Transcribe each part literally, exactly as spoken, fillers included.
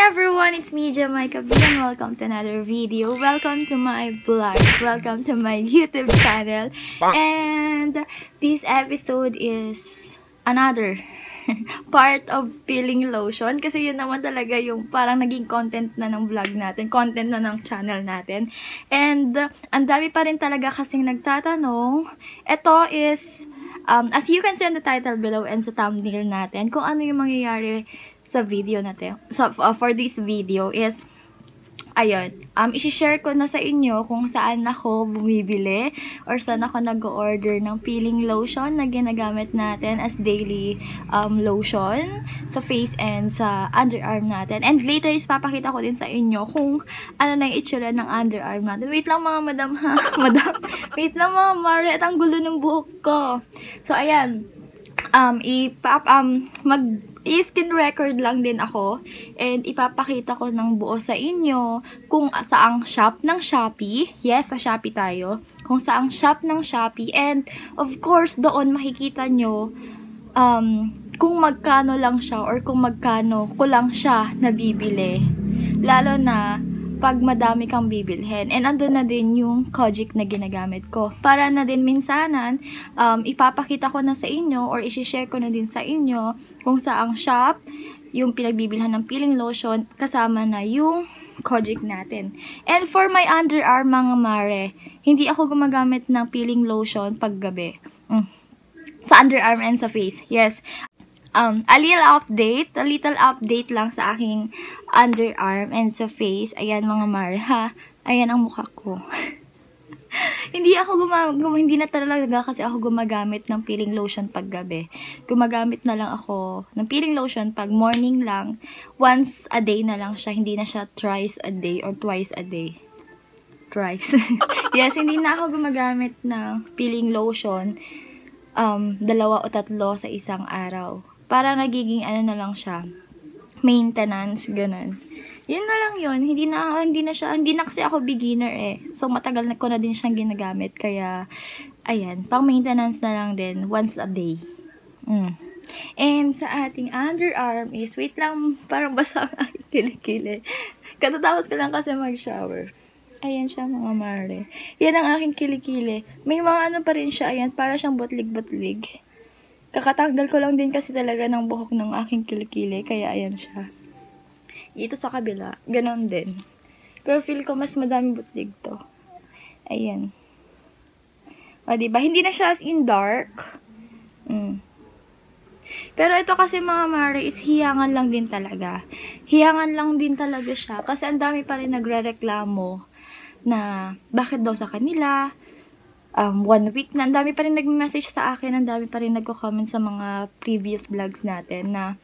everyone, it's me, Jamaica B, and welcome to another video. Welcome to my vlog. Welcome to my YouTube channel. And this episode is another part of peeling lotion. Kasi yun naman talaga yung parang naging content na ng vlog natin. Content na ng channel natin. And uh, ang dami pa rin talaga kasing nagtatanong. Ito is, um, as you can see on the title below and sa thumbnail natin, kung ano yung mangyayari sa video natin. So, uh, for this video is, ayun, um, isi-share ko na sa inyo kung saan ako bumibili or saan ako nag-order ng peeling lotion na ginagamit natin as daily um, lotion sa face and sa underarm natin. And later is papakita ko din sa inyo kung ano na yung itsura ng underarm natin. Wait lang mga madam ha, madam. Wait lang mga mare, at ang gulo ng buhok ko. So, ayan, um, ipap, um, mag, i-skin record lang din ako and ipapakita ko ng buo sa inyo kung saang shop ng Shopee. Yes, sa Shopee tayo. Kung saang shop ng Shopee, and of course doon makikita nyo um, kung magkano lang siya or kung magkano ko lang siya nabibili. Lalo na pag madami kang bibilhin. And andun na din yung Kojic na ginagamit ko. Para na din minsanan, um, ipapakita ko na sa inyo or isi-share ko na din sa inyo kung saang shop yung pinagbibilhan ng peeling lotion kasama na yung Kojic natin. And for my underarm mga mare, hindi ako gumagamit ng peeling lotion pag gabi. Mm. Sa underarm and sa face. Yes. Um, a little update, a little update lang sa aking underarm and sa face. Ayan mga mare, ha? Ayan ang mukha ko. Hindi ako gumamit, hindi na talaga kasi ako gumagamit ng peeling lotion pag gabi. Gumagamit na lang ako ng peeling lotion pag morning lang. Once a day na lang siya, hindi na siya thrice a day or twice a day. Thrice. Yes, hindi na ako gumagamit ng peeling lotion um, dalawa o tatlo sa isang araw. Para nagiging ano na lang siya, maintenance, ganun. Yun na lang yun. Hindi na, hindi na siya, hindi na kasi ako beginner eh. So, matagal na ko na din siyang ginagamit. Kaya, ayan, pang maintenance na lang din, once a day. Mm. And sa ating underarm is, wait lang, parang basa ang aking kilikili. Katatapos ko lang kasi mag-shower. Ayan siya mga mare. Yan ang aking kilikili. May mga ano pa rin siya, ayan, para siyang butlig-butlig. Kakatanggal ko lang din kasi talaga ng buhok ng aking kilikili. Kaya ayan siya. Ito sa kabila. Ganon din. Pero feel ko mas madami butlig to. Ayan. O diba? Hindi na siya as in dark. Mm. Pero ito kasi mga mare is hiyangan lang din talaga. Hiyangan lang din talaga siya. Kasi ang dami pa rin nagre-reklamo na bakit daw sa kanila. Um, one week na, ang dami pa rin nag-message sa akin, ang dami pa rin nagko-comment sa mga previous vlogs natin na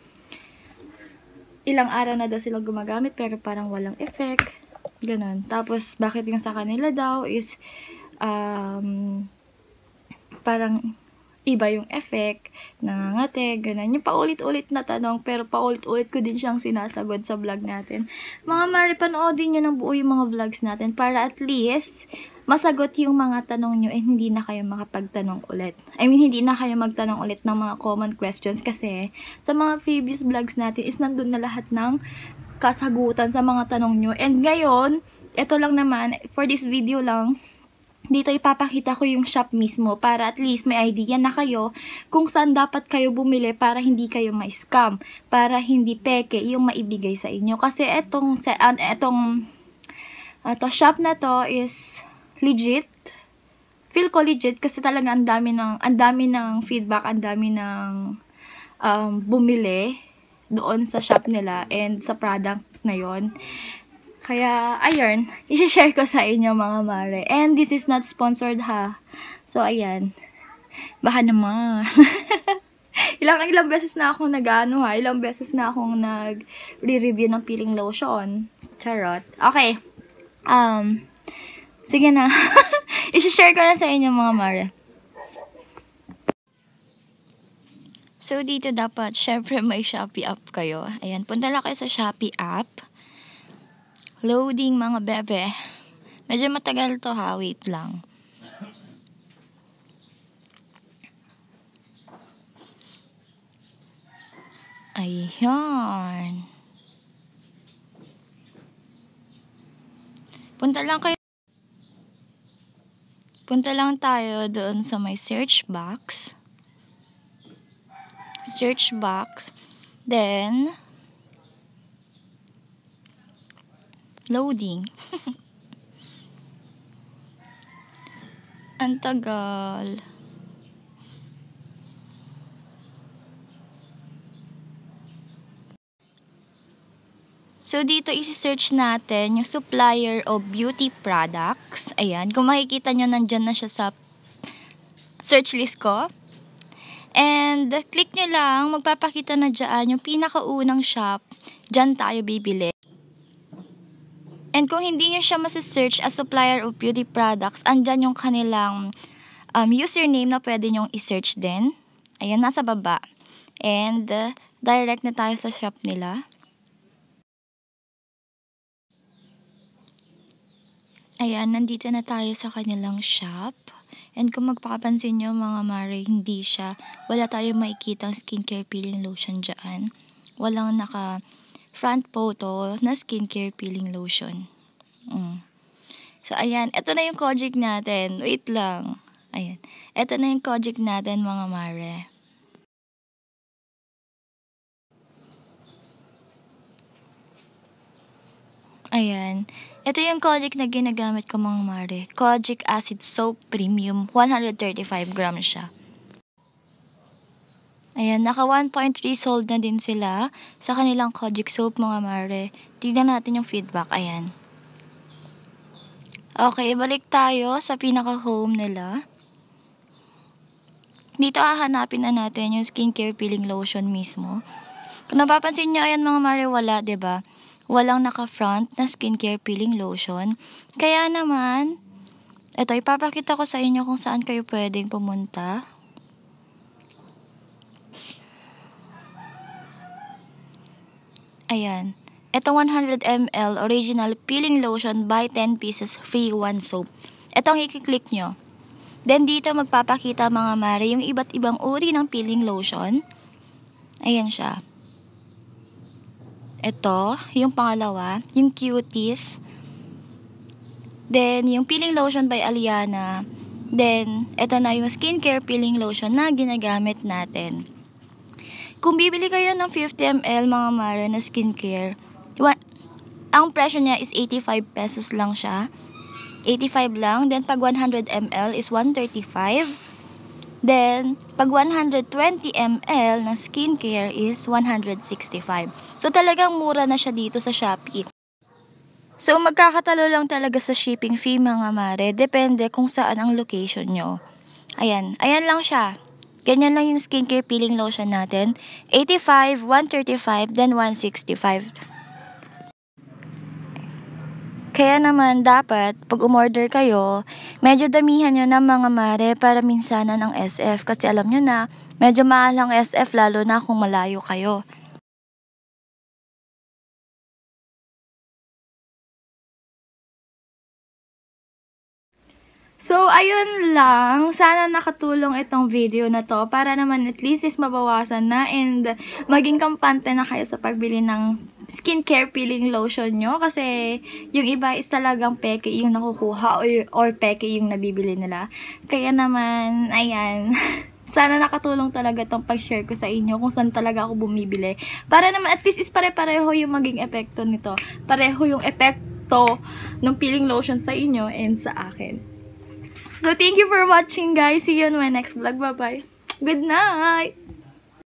ilang araw na daw silang gumagamit pero parang walang effect, ganun. Tapos, bakit yung sa kanila daw is um, parang iba yung effect, nangangate, ganun. Yung paulit-ulit na tanong, pero paulit-ulit ko din siyang sinasagot sa vlog natin. Mga mare, panoodin nyo ng buo yung mga vlogs natin para at least masagot yung mga tanong nyo and hindi na kayo makapagtanong ulit. I mean, hindi na kayo magtanong ulit ng mga common questions kasi sa mga previous vlogs natin is nandun na lahat ng kasagutan sa mga tanong nyo. And ngayon, ito lang naman, for this video lang, dito ipapakita ko yung shop mismo para at least may idea na kayo kung saan dapat kayo bumili para hindi kayo ma-scam, para hindi peke yung maibigay sa inyo. Kasi etong, etong, ito, shop na to is legit. Feel ko legit kasi talaga ang dami ng ang dami ng feedback, ang dami ng um, bumili doon sa shop nila and sa product na yon. Kaya ayun, i-share ko sa inyo mga mare. And this is not sponsored ha. So ayan. Baka naman. ilang ilang beses na akong nag-ano ha, ilang beses na akong nag-re-review ng peeling lotion. Charot. Okay. Um Sige na. I-share ko na sa inyo mga mare. So, dito dapat, syempre may Shopee app kayo. Ayan, punta lang kayo sa Shopee app. Loading mga bebe. Medyo matagal to ha. Wait lang. Ayan. Punta lang kayo. Punta lang tayo doon sa may search box. Search box. Then, loading. Ang tagal. So, dito isi-search natin yung supplier of beauty products. Ayan. Kung makikita nyo, nandyan na siya sa search list ko. And, click nyo lang, magpapakita na dyan yung pinakaunang shop. Dyan tayo bibili. And kung hindi nyo siya masisearch as supplier of beauty products, andyan yung kanilang um, username na pwede nyong isearch din. Ayan, nasa baba. And, uh, direct na tayo sa shop nila. Ayan, nandito na tayo sa kanilang shop. And kung magpakapansin nyo mga mare, hindi siya, wala tayong makikitang skincare peeling lotion dyan. Walang naka front photo na skincare peeling lotion. Mm. So, ayan, ito na yung Kojic natin. Wait lang. Ayan, ito na yung Kojic natin mga mare. Ayan. Ito yung Kojic na ginagamit ko mga mare. Kojic Acid Soap Premium. one hundred thirty-five grams siya. Ayan. Naka one point three sold na din sila sa kanilang Kojic Soap mga mare. Tignan natin yung feedback. Ayan. Okay. Balik tayo sa pinaka-home nila. Dito hahanapin na natin yung skincare peeling lotion mismo. Kung napapansin nyo, ayan mga mare, wala, diba? Walang naka-front na skincare peeling lotion. Kaya naman, ito, ipapakita ko sa inyo kung saan kayo pwedeng pumunta. Ayan. Ito one hundred milliliters original peeling lotion buy ten pieces free one soap. Ito ang i-click nyo. Then dito magpapakita mga mare yung iba't ibang uri ng peeling lotion. Ayan siya. Ito, yung pangalawa, yung Cuties. Then, yung peeling lotion by Aliana. Then, ito na yung skincare peeling lotion na ginagamit natin. Kung bibili kayo ng fifty milliliters mga mare na skincare, ang presyo niya is eighty-five pesos lang siya. eighty-five lang. Then, pag one hundred milliliters is one thirty-five. Then, pag one hundred twenty milliliters ng skincare is one hundred sixty-five. So, talagang mura na siya dito sa Shopee. So, magkakatalo lang talaga sa shipping fee mga mare. Depende kung saan ang location nyo. Ayan. Ayan lang siya. Ganyan lang yung skincare peeling lotion natin. eighty-five, one thirty-five, then one sixty-five. Kaya naman, dapat, pag umorder kayo, medyo damihan nyo ng mga mare para minsanan ang S F. Kasi alam nyo na, medyo mahal ang S F lalo na kung malayo kayo. So, ayun lang. Sana nakatulong itong video na to para naman at least is mabawasan na and maging kampante na kayo sa pagbili ng skincare peeling lotion nyo. Kasi yung iba is talagang peke yung nakukuha or, or peke yung nabibili nila. Kaya naman, ayan. Sana nakatulong talaga itong pag-share ko sa inyo kung saan talaga ako bumibili. Para naman at least is pare-pareho yung maging epekto nito. Pareho yung epekto ng peeling lotion sa inyo and sa akin. So, thank you for watching, guys. See you on my next vlog. Bye-bye. Good night!